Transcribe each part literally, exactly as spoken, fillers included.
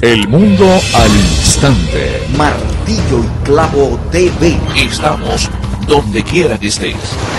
El mundo al instante. Martillo y Clavo T V. Estamos donde quiera que estés.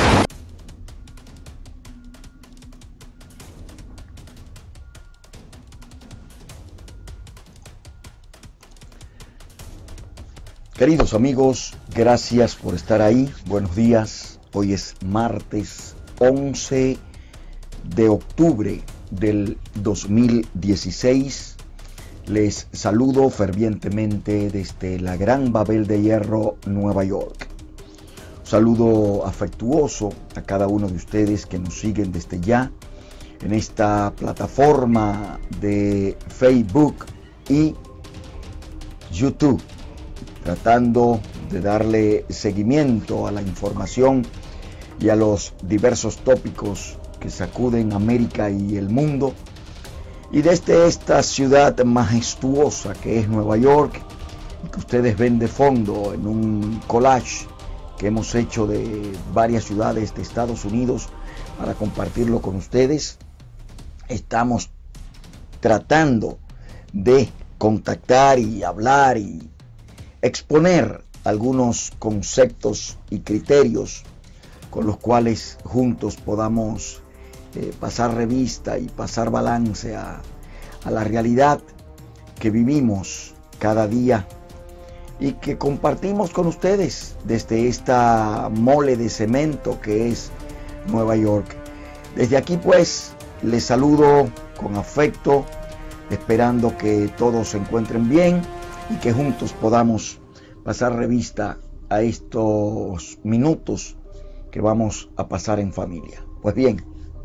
Queridos amigos, gracias por estar ahí. Buenos días. Hoy es martes once de octubre del dos mil dieciséis. Les saludo fervientemente desde la Gran Babel de Hierro, Nueva York. Un saludo afectuoso a cada uno de ustedes que nos siguen desde ya en esta plataforma de Facebook y YouTube, tratando de darle seguimiento a la información y a los diversos tópicos que sacuden América y el mundo. Y desde esta ciudad majestuosa que es Nueva York, y que ustedes ven de fondo en un collage que hemos hecho de varias ciudades de Estados Unidos para compartirlo con ustedes, estamos tratando de contactar y hablar y exponer algunos conceptos y criterios con los cuales juntos podamos eh, pasar revista y pasar balance a, a la realidad que vivimos cada día y que compartimos con ustedes desde esta mole de cemento que es Nueva York. Desde aquí pues les saludo con afecto, esperando que todos se encuentren bien y que juntos podamos pasar revista a estos minutos que vamos a pasar en familia. Pues bien,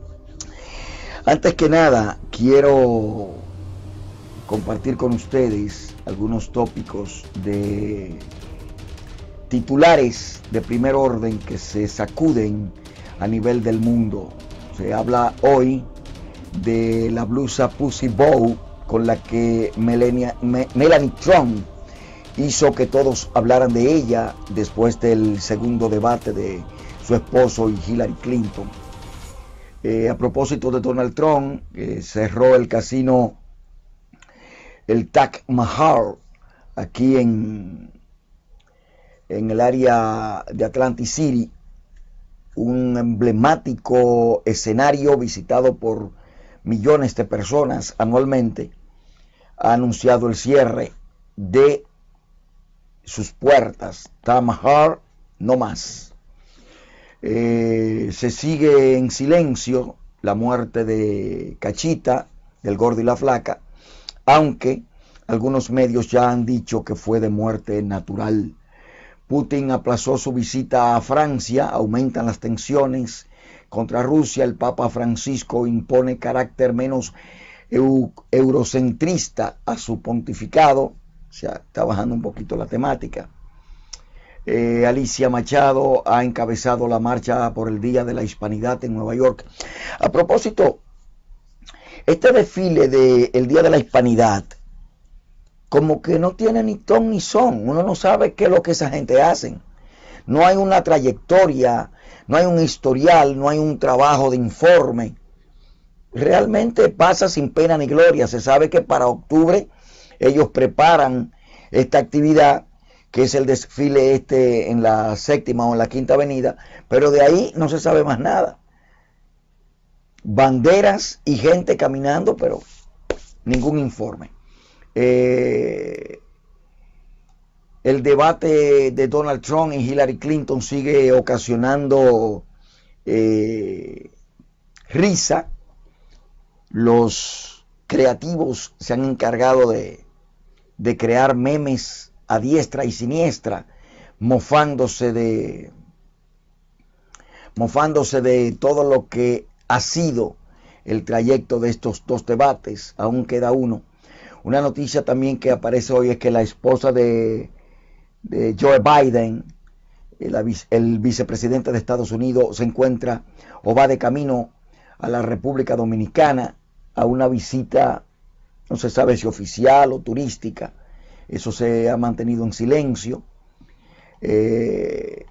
antes que nada quiero compartir con ustedes algunos tópicos de titulares de primer orden que se sacuden a nivel del mundo. Se habla hoy de la blusa Pussy Bow con la que Melania, Me, Melania Trump hizo que todos hablaran de ella después del segundo debate de su esposo y Hillary Clinton. Eh, a propósito de Donald Trump, eh, cerró el casino, el Taj Mahal, aquí en, en el área de Atlantic City, un emblemático escenario visitado por millones de personas anualmente. Ha anunciado el cierre de sus puertas. Taj Mahal no más. Eh, se sigue en silencio la muerte de Cachita, del Gordo y la Flaca, aunque algunos medios ya han dicho que fue de muerte natural. Putin aplazó su visita a Francia, aumentan las tensiones contra Rusia. El Papa Francisco impone carácter menos eu, eurocentrista a su pontificado. O sea, está bajando un poquito la temática. Eh, Alicia Machado ha encabezado la marcha por el Día de la Hispanidad en Nueva York. A propósito, este desfile del Día de la Hispanidad como que no tiene ni ton ni son. Uno no sabe qué es lo que esa gente hace. No hay una trayectoria, no hay un historial, no hay un trabajo de informe. Realmente pasa sin pena ni gloria. Se sabe que para octubre ellos preparan esta actividad, que es el desfile este en la séptima o en la quinta avenida, pero de ahí no se sabe más nada. Banderas y gente caminando, pero ningún informe. Eh, el debate de Donald Trump y Hillary Clinton sigue ocasionando eh, risa. Los creativos se han encargado de, de crear memes a diestra y siniestra, mofándose de mofándose de todo lo que ha sido el trayecto de estos dos debates. Aún queda uno. Una noticia también que aparece hoy es que la esposa de, de Joe Biden, el, el vicepresidente de Estados Unidos, se encuentra o va de camino a la República Dominicana a una visita, no se sabe si oficial o turística. Eso se ha mantenido en silencio. Eh,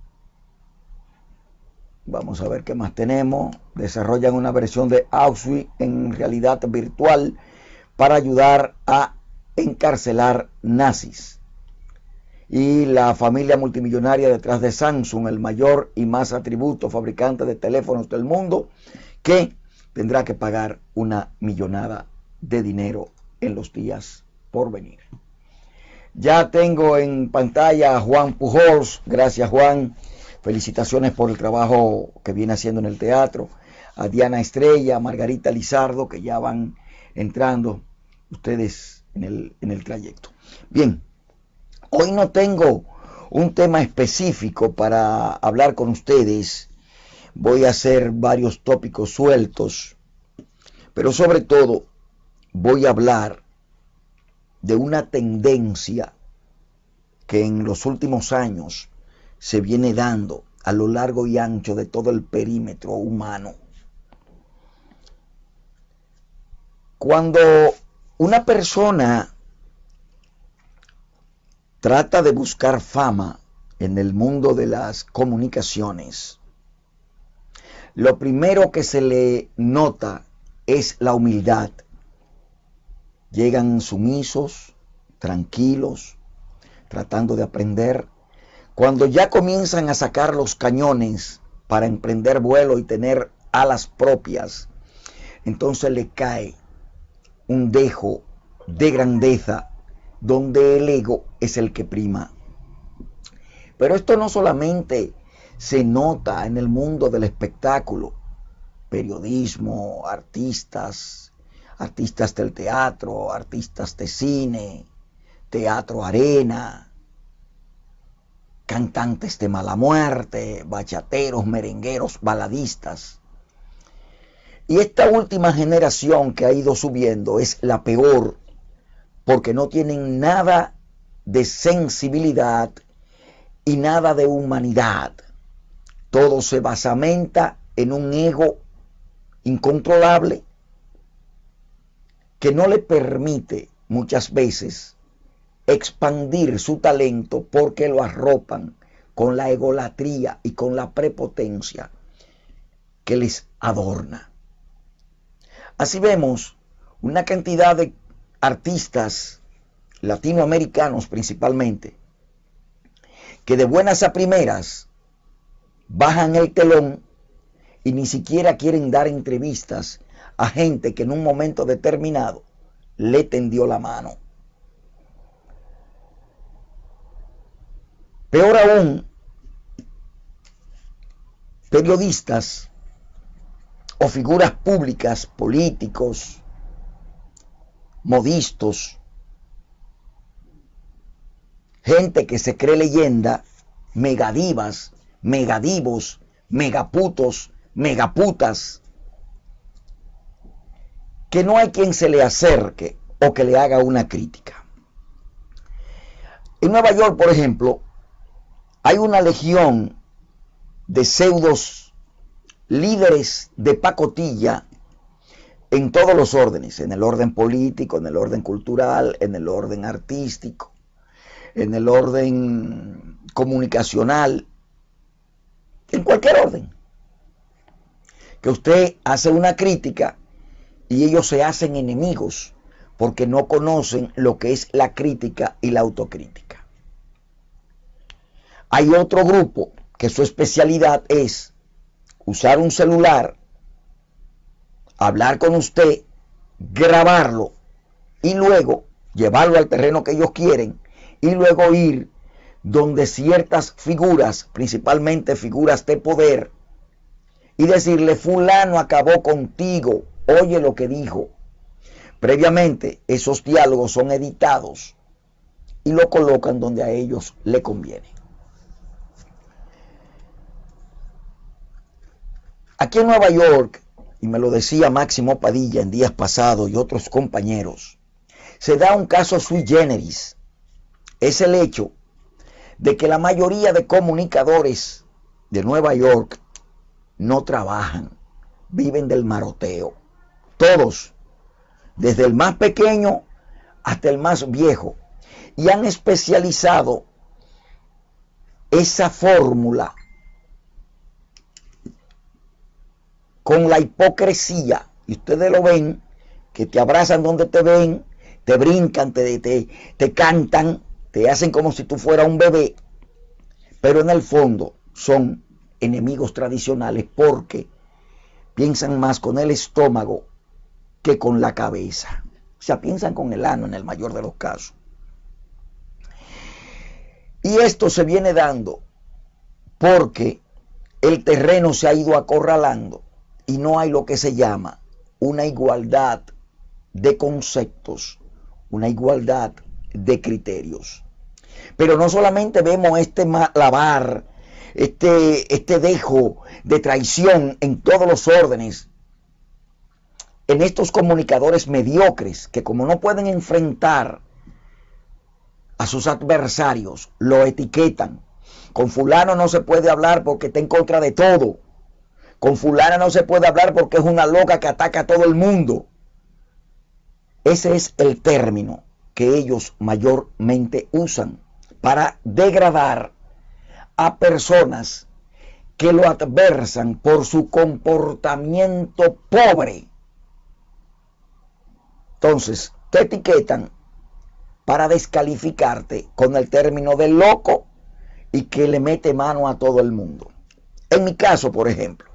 vamos a ver qué más tenemos. Desarrollan una versión de Auschwitz en realidad virtual para ayudar a encarcelar nazis. Y la familia multimillonaria detrás de Samsung, el mayor y más atributo fabricante de teléfonos del mundo, que tendrá que pagar una millonada de dinero en los días por venir. Ya tengo en pantalla a Juan Pujols. Gracias, Juan. Felicitaciones por el trabajo que viene haciendo en el teatro. A Diana Estrella, a Margarita Lizardo, que ya van entrando ustedes en el, en el trayecto. Bien, hoy no tengo un tema específico para hablar con ustedes. Voy a hacer varios tópicos sueltos, pero sobre todo voy a hablar de una tendencia que en los últimos años se viene dando a lo largo y ancho de todo el perímetro humano. Cuando una persona trata de buscar fama en el mundo de las comunicaciones, lo primero que se le nota es la humildad. Llegan sumisos, tranquilos, tratando de aprender. Cuando ya comienzan a sacar los cañones para emprender vuelo y tener alas propias, entonces le cae un dejo de grandeza donde el ego es el que prima. Pero esto no solamente se nota en el mundo del espectáculo, periodismo, artistas, artistas del teatro, artistas de cine, teatro arena, cantantes de mala muerte, bachateros, merengueros, baladistas. Y esta última generación que ha ido subiendo es la peor, porque no tienen nada de sensibilidad y nada de humanidad. Todo se basamenta en un ego incontrolable que no le permite muchas veces expandir su talento, porque lo arropan con la egolatría y con la prepotencia que les adorna. Así vemos una cantidad de artistas latinoamericanos principalmente, que de buenas a primeras bajan el telón y ni siquiera quieren dar entrevistas a gente que en un momento determinado le tendió la mano. Peor aún, periodistas o figuras públicas, políticos, modistos, gente que se cree leyenda, megadivas, megadivos, megaputos, megaputas, que no hay quien se le acerque o que le haga una crítica. En Nueva York, por ejemplo, hay una legión de pseudos líderes de pacotilla en todos los órdenes, en el orden político, en el orden cultural, en el orden artístico, en el orden comunicacional, en cualquier orden. Que usted hace una crítica y ellos se hacen enemigos porque no conocen lo que es la crítica y la autocrítica. Hay otro grupo que su especialidad es usar un celular, hablar con usted, grabarlo y luego llevarlo al terreno que ellos quieren y luego ir donde ciertas figuras, principalmente figuras de poder, y decirle: fulano acabó contigo, oye lo que dijo. Previamente esos diálogos son editados y lo colocan donde a ellos le conviene. Aquí en Nueva York, y me lo decía Máximo Padilla en días pasados y otros compañeros, se da un caso sui generis. Es el hecho de que la mayoría de comunicadores de Nueva York no trabajan, viven del maroteo. Todos, desde el más pequeño hasta el más viejo, y han especializado esa fórmula con la hipocresía. Y ustedes lo ven, que te abrazan donde te ven te brincan, te, te, te cantan, te hacen como si tú fueras un bebé, pero en el fondo son enemigos tradicionales porque piensan más con el estómago que con la cabeza. O sea, piensan con el ano en el mayor de los casos. Y esto se viene dando porque el terreno se ha ido acorralando y no hay lo que se llama una igualdad de conceptos, una igualdad de criterios. Pero no solamente vemos este malabar, este, este dejo de traición en todos los órdenes, en estos comunicadores mediocres que como no pueden enfrentar a sus adversarios, lo etiquetan. Con fulano no se puede hablar porque está en contra de todo. Con fulana no se puede hablar porque es una loca que ataca a todo el mundo. Ese es el término que ellos mayormente usan para degradar a personas que lo adversan por su comportamiento pobre. Entonces, te etiquetan para descalificarte con el término de loco y que le mete mano a todo el mundo. En mi caso, por ejemplo,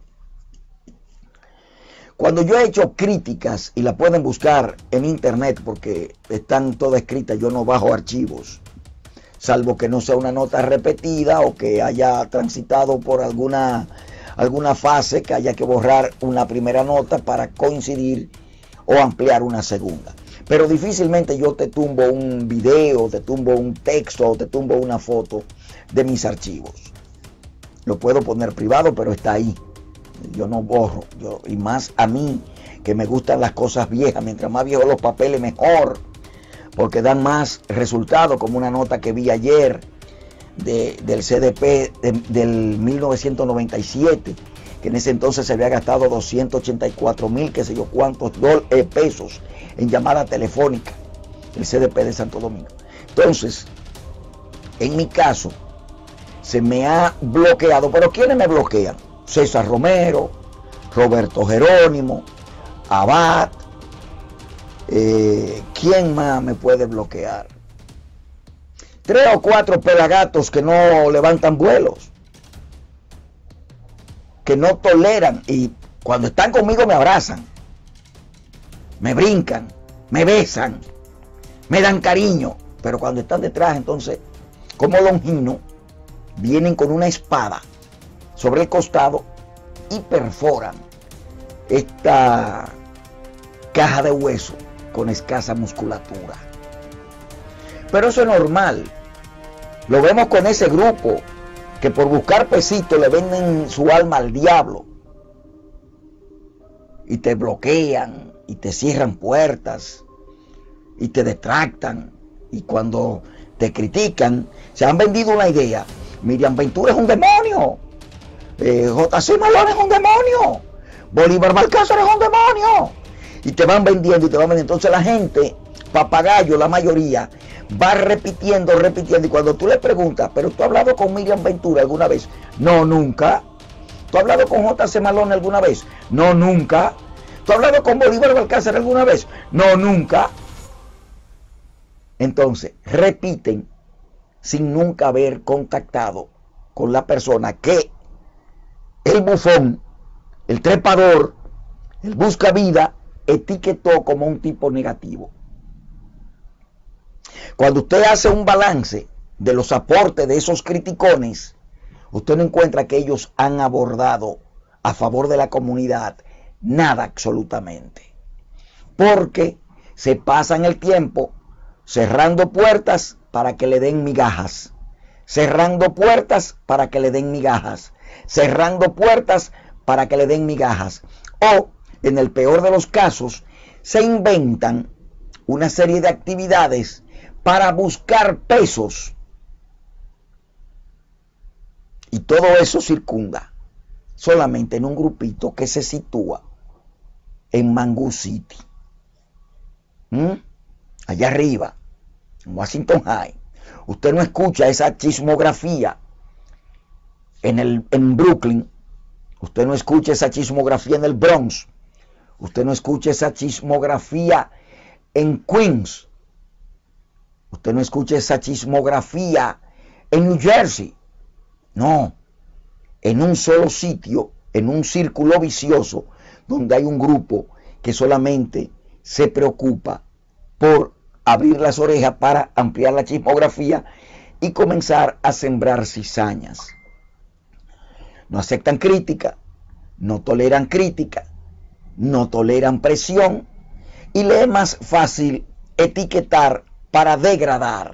cuando yo he hecho críticas, y la pueden buscar en internet porque están todas escritas, yo no bajo archivos, salvo que no sea una nota repetida o que haya transitado por alguna, alguna fase que haya que borrar una primera nota para coincidir o ampliar una segunda. Pero difícilmente yo te tumbo un video, te tumbo un texto o te tumbo una foto de mis archivos. Lo puedo poner privado, pero está ahí. Yo no borro. Yo, y más a mí, que me gustan las cosas viejas. Mientras más viejos los papeles, mejor. Porque dan más resultados, como una nota que vi ayer de, del C D P de, del mil novecientos noventa y siete, que en ese entonces se había gastado doscientos ochenta y cuatro mil, qué sé yo cuántos dol, eh, pesos en llamada telefónica, el C D P de Santo Domingo. Entonces, en mi caso, se me ha bloqueado. ¿Pero quiénes me bloquean? César Romero, Roberto Jerónimo, Abad. Eh, ¿Quién más me puede bloquear? Tres o cuatro pelagatos que no levantan vuelos, que no toleran, y cuando están conmigo me abrazan, me brincan, me besan, me dan cariño, pero cuando están detrás, entonces, como Longino, vienen con una espada sobre el costado y perforan esta caja de hueso con escasa musculatura. Pero eso es normal. Lo vemos con ese grupo que por buscar pesitos le venden su alma al diablo y te bloquean y te cierran puertas y te detractan, y cuando te critican se han vendido una idea. Miriam Ventura es un demonio, eh, J C Malone es un demonio, Bolívar Balcázar es un demonio, y te van vendiendo y te van vendiendo. Entonces la gente, papagayo, la mayoría, va repitiendo, repitiendo, y cuando tú le preguntas, ¿pero tú has hablado con Miriam Ventura alguna vez? No, nunca. ¿Tú has hablado con J C Malone alguna vez? No, nunca. ¿Tú has hablado con Bolívar Balcázar alguna vez? No, nunca. Entonces, repiten sin nunca haber contactado con la persona que el bufón, el trepador, el buscavida, etiquetó como un tipo negativo. Cuando usted hace un balance de los aportes de esos criticones, usted no encuentra que ellos han abordado a favor de la comunidad nada absolutamente, porque se pasan el tiempo cerrando puertas para que le den migajas, cerrando puertas para que le den migajas, cerrando puertas para que le den migajas, o en el peor de los casos se inventan una serie de actividades para buscar pesos, y todo eso circunda solamente en un grupito que se sitúa en Mangú City, ¿Mm? allá arriba, en Washington High. Usted no escucha esa chismografía en, el, en Brooklyn, usted no escucha esa chismografía en el Bronx, usted no escucha esa chismografía en Queens, Usted no escucha esa chismografía en New Jersey. No, en un solo sitio, en un círculo vicioso, donde hay un grupo que solamente se preocupa por abrir las orejas para ampliar la chismografía y comenzar a sembrar cizañas. No aceptan crítica, no toleran crítica, no toleran presión y le es más fácil etiquetar para degradar.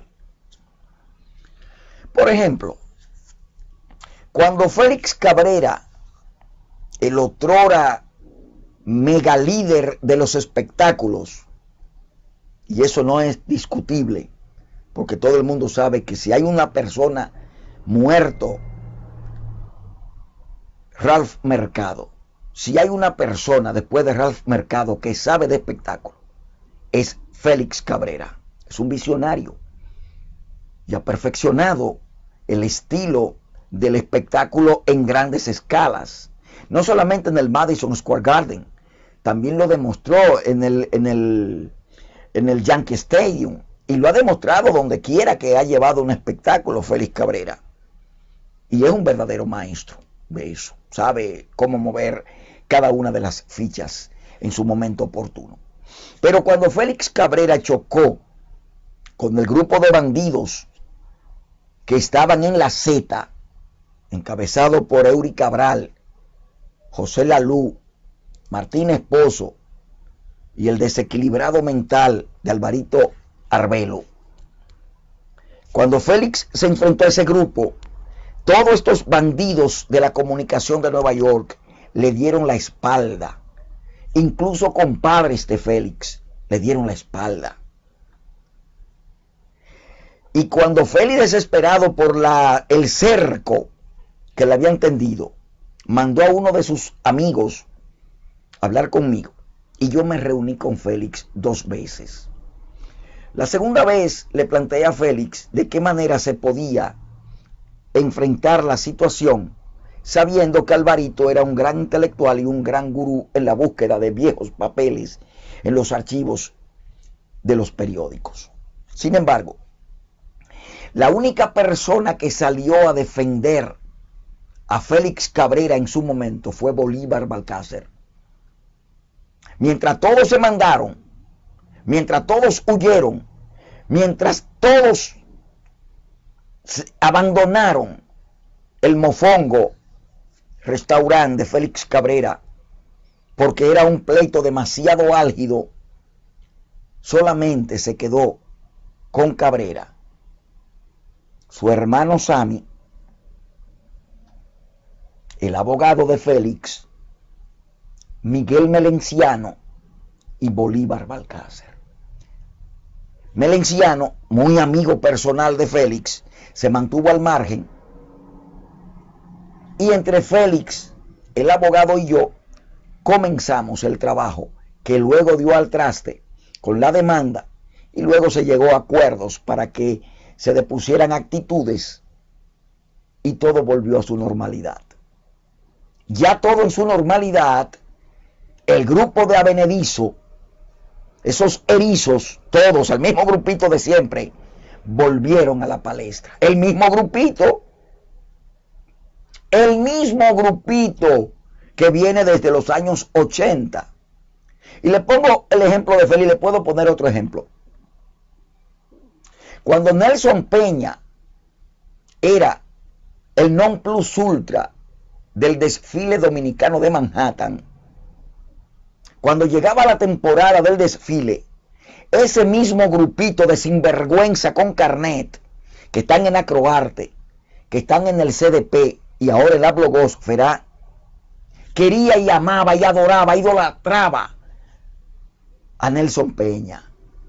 Por ejemplo, cuando Félix Cabrera, el otrora mega líder de los espectáculos, y eso no es discutible, porque todo el mundo sabe que si hay una persona muerto, Ralph Mercado, si hay una persona después de Ralph Mercado que sabe de espectáculo, es Félix Cabrera. Es un visionario y ha perfeccionado el estilo del espectáculo en grandes escalas, no solamente en el Madison Square Garden, también lo demostró en el, en el, en el Yankee Stadium, y lo ha demostrado donde quiera que ha llevado un espectáculo Félix Cabrera, y es un verdadero maestro de eso, sabe cómo mover cada una de las fichas en su momento oportuno. Pero cuando Félix Cabrera chocó con el grupo de bandidos que estaban en la Z, encabezado por Eury Cabral, José Lalú, Martín Esposo y el desequilibrado mental de Alvarito Arbelo. Cuando Félix se enfrentó a ese grupo, todos estos bandidos de la comunicación de Nueva York le dieron la espalda. Incluso compadres de Félix le dieron la espalda. Y cuando Félix, desesperado por la, el cerco que le habían tendido, mandó a uno de sus amigos a hablar conmigo, y yo me reuní con Félix dos veces. La segunda vez le planteé a Félix de qué manera se podía enfrentar la situación, sabiendo que Alvarito era un gran intelectual y un gran gurú en la búsqueda de viejos papeles en los archivos de los periódicos. Sin embargo, la única persona que salió a defender a Félix Cabrera en su momento fue Bolívar Balcácer. Mientras todos se mandaron, mientras todos huyeron, mientras todos abandonaron el mofongo restaurante de Félix Cabrera porque era un pleito demasiado álgido, solamente se quedó con Cabrera su hermano Sammy, el abogado de Félix, Miguel Melenciano y Bolívar Balcácer. Melenciano, muy amigo personal de Félix, se mantuvo al margen, y entre Félix, el abogado y yo comenzamos el trabajo que luego dio al traste con la demanda, y luego se llegó a acuerdos para que se depusieran actitudes y todo volvió a su normalidad. Ya todo en su normalidad, el grupo de Avenedizo, esos erizos, todos, el mismo grupito de siempre, volvieron a la palestra. El mismo grupito, el mismo grupito que viene desde los años ochenta. Y le pongo el ejemplo de Félix, le puedo poner otro ejemplo. Cuando Nelson Peña era el non plus ultra del desfile dominicano de Manhattan, cuando llegaba la temporada del desfile, ese mismo grupito de sinvergüenza con carnet, que están en Acroarte, que están en el C D P y ahora en la blogosfera, quería y amaba y adoraba, idolatraba a Nelson Peña.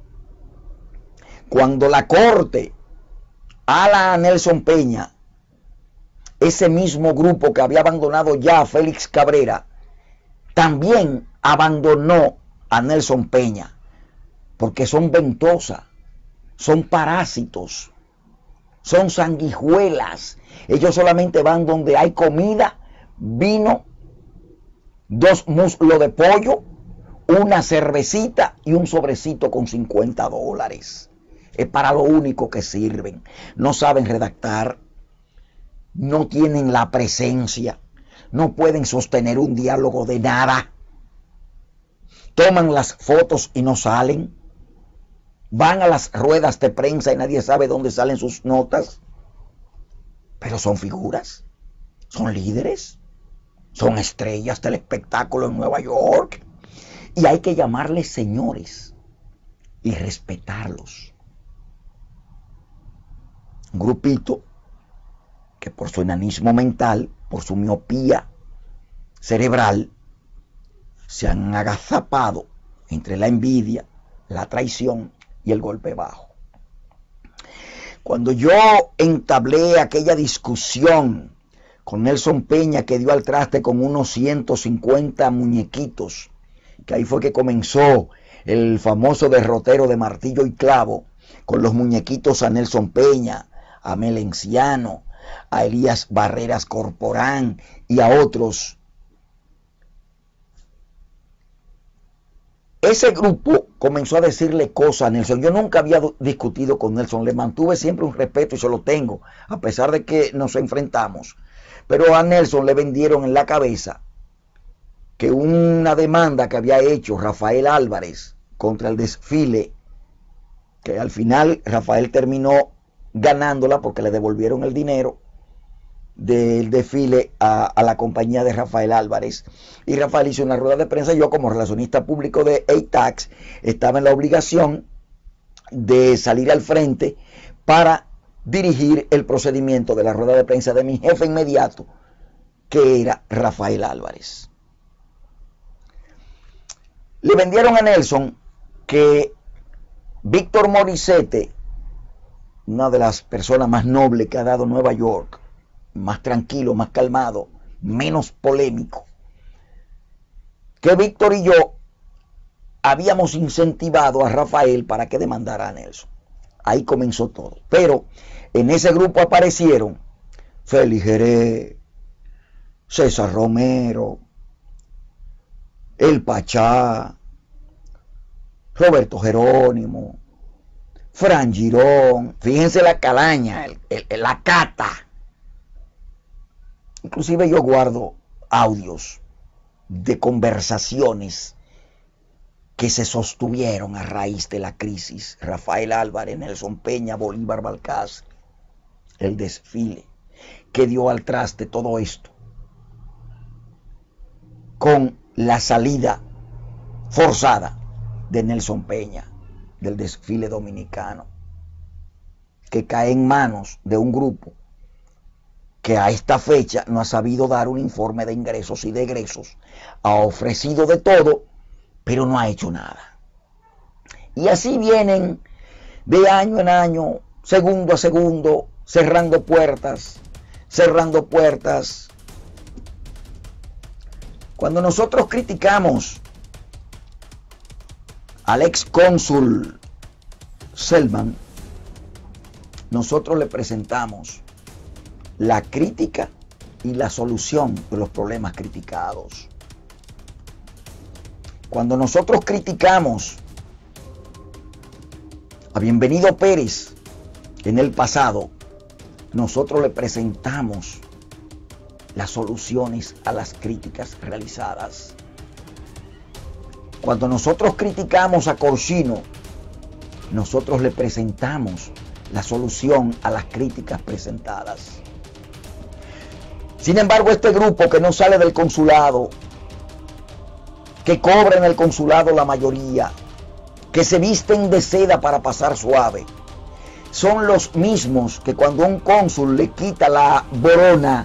Cuando la corte ala a Nelson Peña, ese mismo grupo que había abandonado ya a Félix Cabrera, también abandonó a Nelson Peña, porque son ventosas, son parásitos, son sanguijuelas. Ellos solamente van donde hay comida, vino, dos muslos de pollo, una cervecita y un sobrecito con cincuenta dólares. Es para lo único que sirven. No saben redactar, no tienen la presencia, no pueden sostener un diálogo de nada. Toman las fotos y no salen. Van a las ruedas de prensa y nadie sabe dónde salen sus notas. Pero son figuras, son líderes, son estrellas del espectáculo en Nueva York. Y hay que llamarles señores y respetarlos. Un grupito que por su enanismo mental, por su miopía cerebral, se han agazapado entre la envidia, la traición y el golpe bajo. Cuando yo entablé aquella discusión con Nelson Peña, que dio al traste con unos ciento cincuenta muñequitos, que ahí fue que comenzó el famoso derrotero de martillo y clavo, con los muñequitos a Nelson Peña, a Melenciano, a Elías Barreras Corporán y a otros. Ese grupo comenzó a decirle cosas a Nelson. Yo nunca había discutido con Nelson, le mantuve siempre un respeto y se lo tengo, a pesar de que nos enfrentamos. Pero a Nelson le vendieron en la cabeza que una demanda que había hecho Rafael Álvarez contra el desfile, que al final Rafael terminó ganándola porque le devolvieron el dinero del desfile a, a la compañía de Rafael Álvarez, y Rafael hizo una rueda de prensa. Yo, como relacionista público de A T A X, estaba en la obligación de salir al frente para dirigir el procedimiento de la rueda de prensa de mi jefe inmediato, que era Rafael Álvarez. Le vendieron a Nelson que Víctor Morissette, una de las personas más nobles que ha dado Nueva York, más tranquilo, más calmado, menos polémico, que Víctor y yo habíamos incentivado a Rafael para que demandara a Nelson. Ahí comenzó todo. Pero en ese grupo aparecieron Félix Jerez, César Romero, El Pachá, Roberto Jerónimo, Fran Girón. Fíjense la calaña, el, el, la cata. Inclusive yo guardo audios de conversaciones que se sostuvieron a raíz de la crisis. Rafael Álvarez, Nelson Peña, Bolívar Balcácer, el desfile que dio al traste todo esto, con la salida forzada de Nelson Peña del desfile dominicano, que cae en manos de un grupo que a esta fecha no ha sabido dar un informe de ingresos y de egresos, ha ofrecido de todo, pero no ha hecho nada. Y así vienen de año en año, segundo a segundo, cerrando puertas, cerrando puertas. Cuando nosotros criticamos al ex cónsul Selman, nosotros le presentamos la crítica y la solución de los problemas criticados. Cuando nosotros criticamos a Bienvenido Pérez en el pasado, nosotros le presentamos las soluciones a las críticas realizadas. Cuando nosotros criticamos a Corsino, nosotros le presentamos la solución a las críticas presentadas. Sin embargo, este grupo que no sale del consulado, que cobra en el consulado la mayoría, que se visten de seda para pasar suave, son los mismos que cuando un cónsul le quita la borona,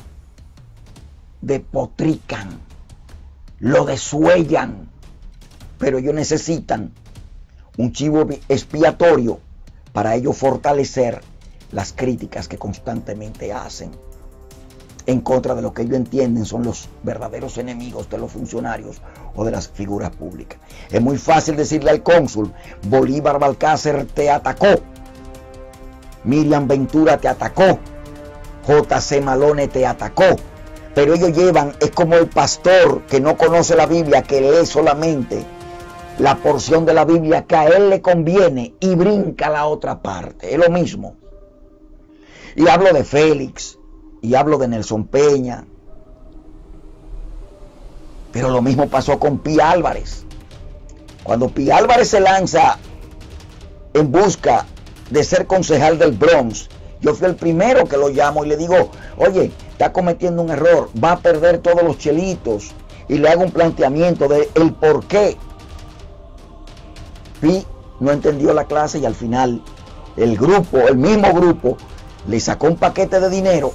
depotrican, lo desuellan, pero ellos necesitan un chivo expiatorio para ellos fortalecer las críticas que constantemente hacen en contra de lo que ellos entienden son los verdaderos enemigos de los funcionarios o de las figuras públicas. Es muy fácil decirle al cónsul: Bolívar Balcácer te atacó, Miriam Ventura te atacó, J C Malone te atacó, pero ellos llevan, es como el pastor que no conoce la Biblia, que lee solamente la porción de la Biblia que a él le conviene y brinca a la otra parte. Es lo mismo. Y hablo de Félix, y hablo de Nelson Peña. Pero lo mismo pasó con Pi Álvarez. Cuando Pi Álvarez se lanza en busca de ser concejal del Bronx, yo fui el primero que lo llamo y le digo, oye, está cometiendo un error, va a perder todos los chelitos, y le hago un planteamiento de el por qué. Pi no entendió la clase y al final el grupo, el mismo grupo, le sacó un paquete de dinero.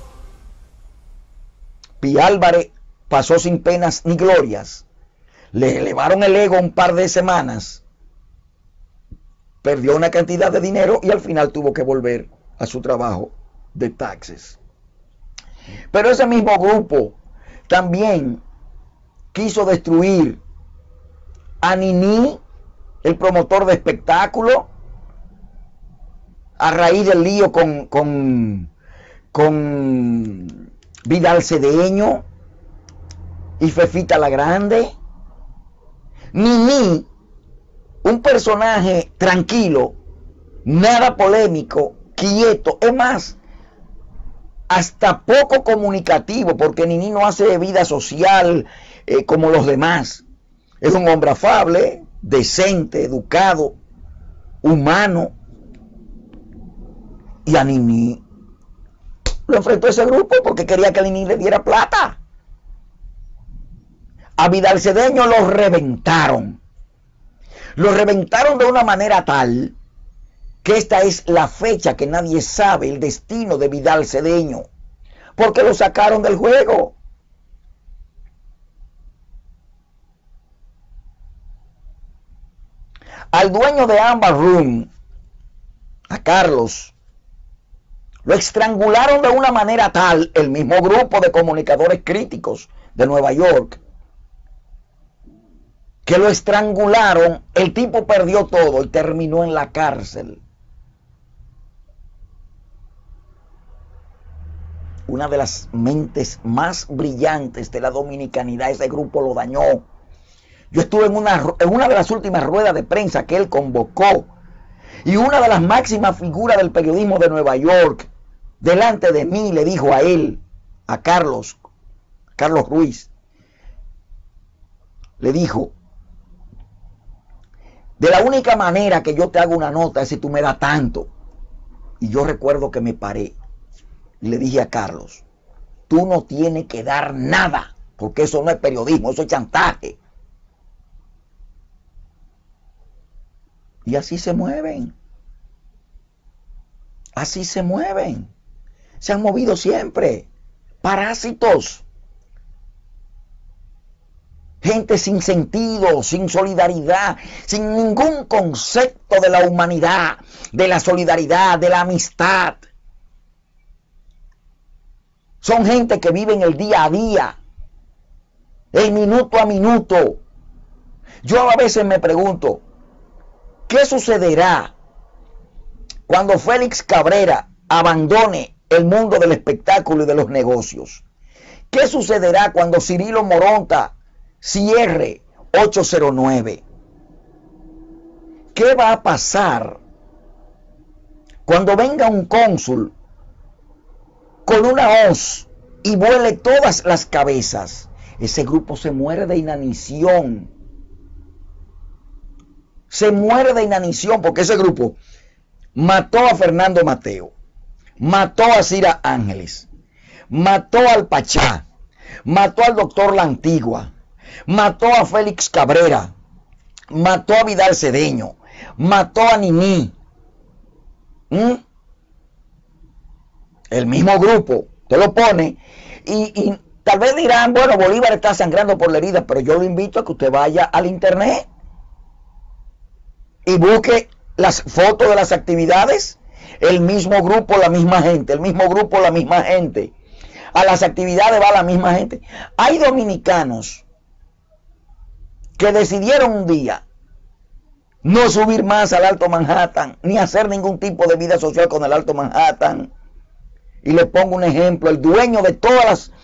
Pi Álvarez pasó sin penas ni glorias. Le elevaron el ego un par de semanas. Perdió una cantidad de dinero y al final tuvo que volver a su trabajo de taxes. Pero ese mismo grupo también quiso destruir a Nini, el promotor de espectáculo, a raíz del lío con, con, con Vidal Cedeño y Fefita la Grande. Nini, un personaje tranquilo, nada polémico, quieto, es más, hasta poco comunicativo, porque Nini no hace vida social eh, como los demás. Es un hombre afable, decente, educado, humano. Y a Nini lo enfrentó ese grupo porque quería que Nini le diera plata. A Vidal Cedeño lo reventaron. Lo reventaron de una manera tal que esta es la fecha que nadie sabe el destino de Vidal Cedeño, porque lo sacaron del juego. Al dueño de Amber Room, a Carlos, lo estrangularon de una manera tal, el mismo grupo de comunicadores críticos de Nueva York, que lo estrangularon. El tipo perdió todo y terminó en la cárcel. Una de las mentes más brillantes de la dominicanidad, ese grupo lo dañó. Yo estuve en una, en una de las últimas ruedas de prensa que él convocó, y una de las máximas figuras del periodismo de Nueva York, delante de mí, le dijo a él, a Carlos, Carlos Ruiz, le dijo, de la única manera que yo te hago una nota es si tú me das tanto. Y yo recuerdo que me paré y le dije a Carlos, tú no tienes que dar nada, porque eso no es periodismo, eso es chantaje. Y así se mueven. Así se mueven. Se han movido siempre. Parásitos. Gente sin sentido, sin solidaridad, sin ningún concepto de la humanidad, de la solidaridad, de la amistad. Son gente que vive en el día a día, el minuto a minuto. Yo a veces me pregunto, ¿qué sucederá cuando Félix Cabrera abandone el mundo del espectáculo y de los negocios? ¿Qué sucederá cuando Cirilo Moronta cierre ocho cero nueve? ¿Qué va a pasar cuando venga un cónsul con una hoz y vuele todas las cabezas? Ese grupo se muere de inanición. Se muere de inanición porque ese grupo mató a Fernando Mateo, mató a Cira Ángeles, mató al Pachá, mató al doctor La Antigua, mató a Félix Cabrera, mató a Vidal Cedeño, mató a Nini. ¿Mm? El mismo grupo te lo pone y, y tal vez dirán, bueno, Bolívar está sangrando por la herida, pero yo lo invito a que usted vaya al internet y busque las fotos de las actividades. El mismo grupo, la misma gente, el mismo grupo, la misma gente. A las actividades va la misma gente. Hay dominicanos que decidieron un día no subir más al Alto Manhattan, ni hacer ningún tipo de vida social con el Alto Manhattan. Y le pongo un ejemplo, el dueño de todas las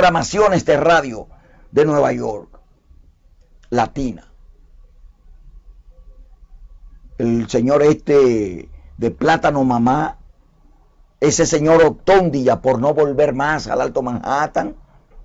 programaciones de radio de Nueva York, Latina. el señor este de Plátano Mamá, ese señor Octóndilla por no volver más al Alto Manhattan.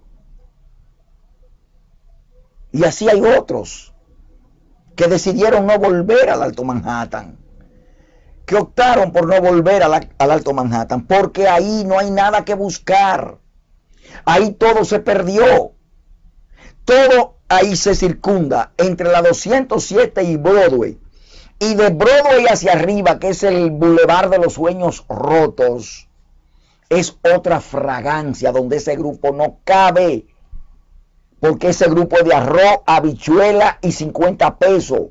Y así hay otros que decidieron no volver al Alto Manhattan, que optaron por no volver a la, al Alto Manhattan, porque ahí no hay nada que buscar. Ahí todo se perdió. Todo ahí se circunda entre la doscientos siete y Broadway. Y de Broadway hacia arriba, que es el Boulevard de los Sueños Rotos, es otra fragancia donde ese grupo no cabe. Porque ese grupo es de arroz, habichuela y cincuenta pesos.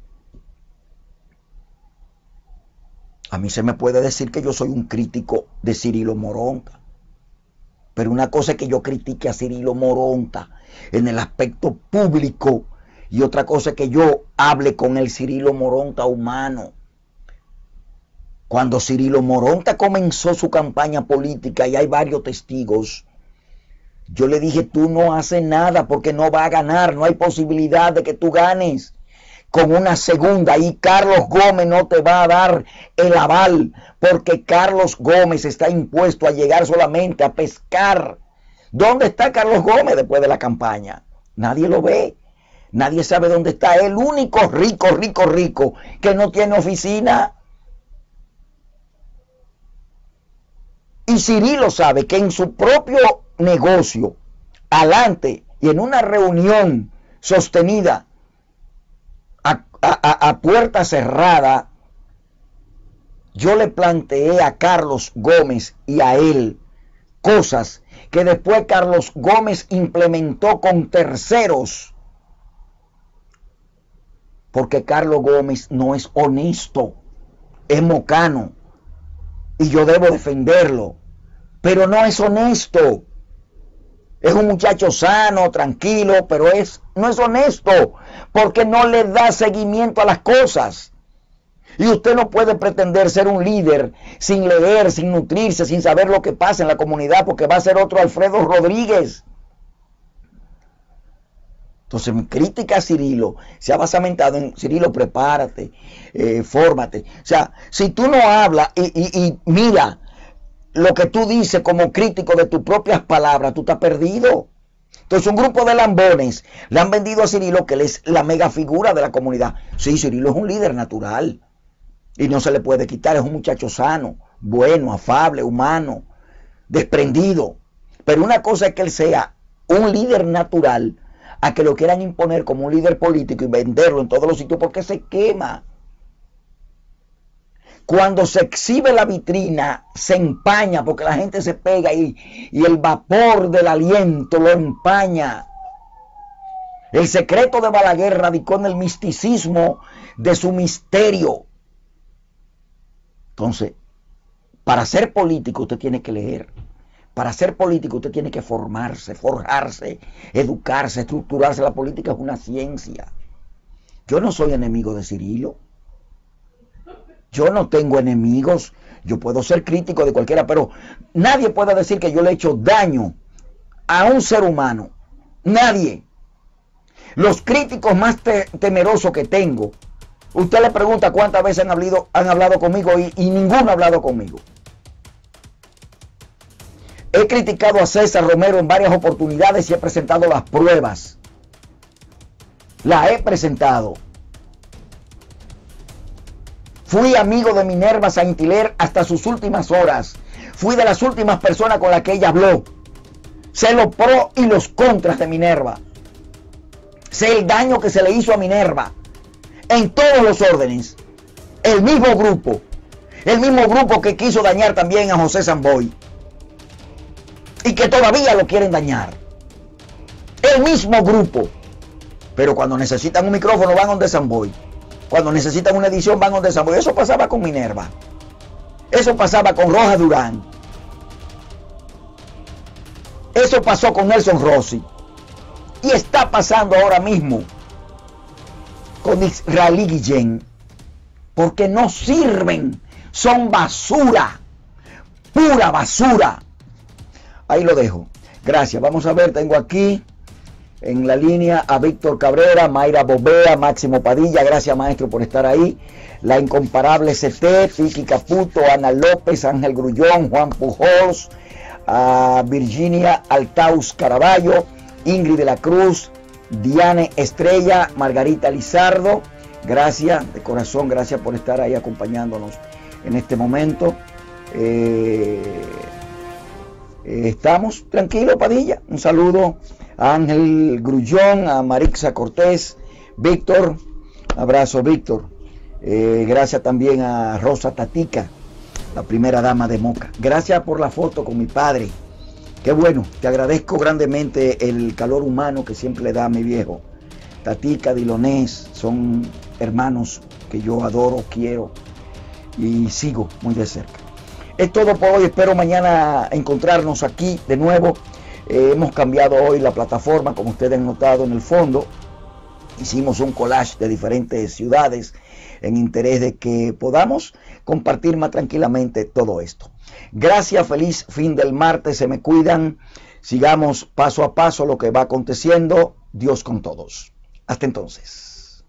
A mí se me puede decir que yo soy un crítico de Cirilo Moronta. Pero una cosa es que yo critique a Cirilo Moronta en el aspecto público y otra cosa es que yo hable con el Cirilo Moronta humano. Cuando Cirilo Moronta comenzó su campaña política, y hay varios testigos, yo le dije, tú no haces nada porque no va a ganar, no hay posibilidad de que tú ganes con una segunda, y Carlos Gómez no te va a dar el aval, porque Carlos Gómez está impuesto a llegar solamente a pescar. ¿Dónde está Carlos Gómez después de la campaña? Nadie lo ve, nadie sabe dónde está. El único rico, rico, rico que no tiene oficina. Y Cirilo sabe que en su propio negocio, adelante, y en una reunión sostenida a, a, a puerta cerrada, yo le planteé a Carlos Gómez y a él cosas que después Carlos Gómez implementó con terceros, porque Carlos Gómez no es honesto, es mocano, y yo debo defenderlo, pero no es honesto. Es un muchacho sano, tranquilo, pero es, no es honesto, porque no le da seguimiento a las cosas. Y usted no puede pretender ser un líder sin leer, sin nutrirse, sin saber lo que pasa en la comunidad, porque va a ser otro Alfredo Rodríguez. Entonces mi crítica a Cirilo se ha basamentado en: Cirilo, prepárate, eh, fórmate. O sea, si tú no hablas y, y, y mira lo que tú dices como crítico de tus propias palabras, tú estás perdido. Entonces un grupo de lambones le han vendido a Cirilo que él es la mega figura de la comunidad. Sí, Cirilo es un líder natural y no se le puede quitar. Es un muchacho sano, bueno, afable, humano, desprendido. Pero una cosa es que él sea un líder natural, a que lo quieran imponer como un líder político y venderlo en todos los sitios, porque se quema. Cuando se exhibe la vitrina, se empaña porque la gente se pega y, y el vapor del aliento lo empaña. El secreto de Balaguer radicó en el misticismo de su misterio. Entonces, para ser político usted tiene que leer. Para ser político usted tiene que formarse, forjarse, educarse, estructurarse. La política es una ciencia. Yo no soy enemigo de Cirilo. Yo no tengo enemigos. Yo puedo ser crítico de cualquiera, pero nadie puede decir que yo le he hecho daño a un ser humano. Nadie. Los críticos más te temerosos que tengo, usted le pregunta cuántas veces han hablado, han hablado conmigo y, y ninguno ha hablado conmigo. He criticado a César Romero en varias oportunidades y he presentado las pruebas. La he presentado. Fui amigo de Minerva Saint-Hilaire hasta sus últimas horas. Fui de las últimas personas con las que ella habló. Sé los pros y los contras de Minerva. Sé el daño que se le hizo a Minerva. En todos los órdenes. El mismo grupo. El mismo grupo que quiso dañar también a José Samboy. Y que todavía lo quieren dañar. El mismo grupo. Pero cuando necesitan un micrófono van donde Samboy. Cuando necesitan una edición van donde Samboy. Eso pasaba con Minerva. Eso pasaba con Roja Durán. Eso pasó con Nelson Rossi. Y está pasando ahora mismo con Israelí Guillén. Porque no sirven. Son basura. Pura basura. Ahí lo dejo. Gracias. Vamos a ver, tengo aquí en la línea a Víctor Cabrera, Mayra Bobea, Máximo Padilla, gracias maestro por estar ahí, la incomparable C T, Vicky Caputo, Ana López, Ángel Grullón, Juan Pujols, a Virginia Altaus Caraballo, Ingrid de la Cruz, Diane Estrella, Margarita Lizardo, gracias de corazón, gracias por estar ahí acompañándonos en este momento. Eh, eh, estamos tranquilos, Padilla. Un saludo a Ángel Grullón, a Marixa Cortés, Víctor, abrazo Víctor. Eh, gracias también a Rosa Tatica, la primera dama de Moca. Gracias por la foto con mi padre. Qué bueno, te agradezco grandemente el calor humano que siempre le da a mi viejo. Tatica, Dilonés, son hermanos que yo adoro, quiero y sigo muy de cerca. Es todo por hoy, espero mañana encontrarnos aquí de nuevo. Eh, hemos cambiado hoy la plataforma, como ustedes han notado en el fondo. Hicimos un collage de diferentes ciudades en interés de que podamos compartir más tranquilamente todo esto. Gracias, feliz fin del martes, se me cuidan. Sigamos paso a paso lo que va aconteciendo. Dios con todos. Hasta entonces.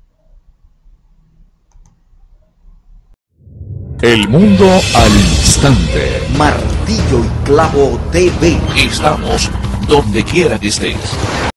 El mundo al instante. Martillo y Clavo T V. Estamos donde quiera que estés.